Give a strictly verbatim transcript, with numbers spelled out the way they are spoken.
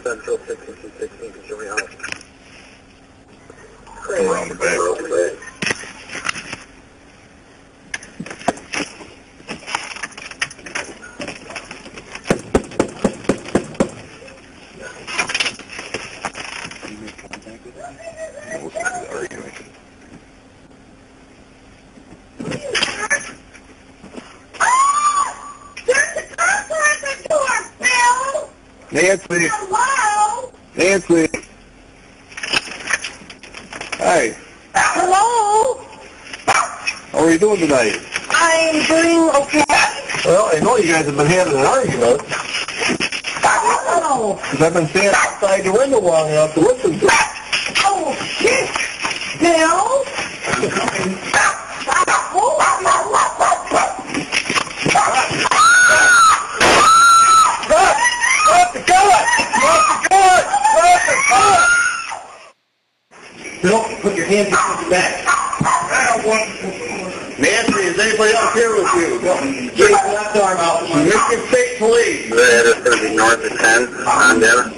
Central, sixteen sixteen, consuming house. Come around the back. Around the back. You make contact with them? No, we'll start with arguing. Nancy! Hello? Nancy! Hi! Hello? How are you doing tonight? I'm doing okay. Well, I know you guys have been having an argument. Oh, Because I've been standing outside the window long enough to listen to it. oh shit. Bill? Bill, put your hands behind your back. Nancy, is anybody else here with you? Get your left arm out. Michigan State Police. The address is going to be north of ten, on down.